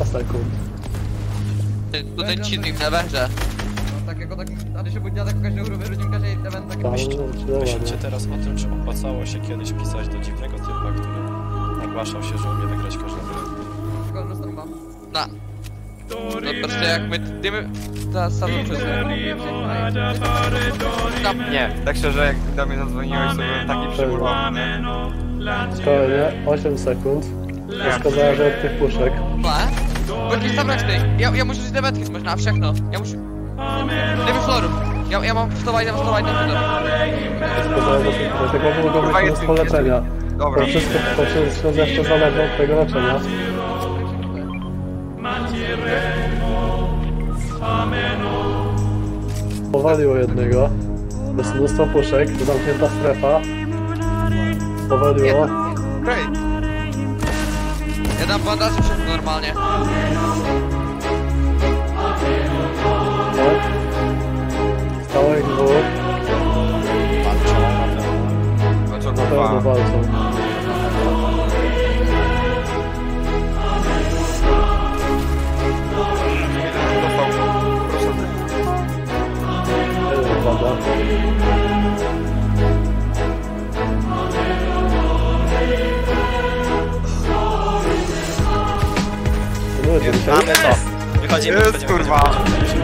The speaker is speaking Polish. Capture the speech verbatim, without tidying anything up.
sekund. Tutaj cheating na węże. Takiego, takiego, ale się budzia takiego każdego gruby rodzinka, że event taki... Myślicie teraz o tym, czy opłacało się kiedyś pisać do dziwnego typa, który ogłaszał się, że umie wygrać każdą grę. Tylko, że strąba. Na. No patrzcie jak my dymy... Teraz sam przez Nie, tak szczerze, jak do mnie zadzwoniłeś, to byłem taki przymurowany. Spokojnie, osiem sekund. Wszystko zależy od tych puszek. Ba? Bo jakiś tam reszty. Ja, ja muszę z debetki można, wszechno. Ja muszę... Dymy florów. Ja, ja mam wstawać, ja mam wstawać na florów. Wszystko zależy od tych puszek. Tego mogą być mnóstwo leczenia. Dobra. To wszystko, to wszystko jeszcze zależy od tego leczenia. Powaliło jednego. To jest mnóstwo puszek, to zamknięta strefa. Powaliło. Okej. Ja dam bandaży wszechno normalnie. No. Stało ich dwóch. Walczą Na pewno walczą. Jeden pada. Mamy to! Wychodzimy, Jest, kurwa!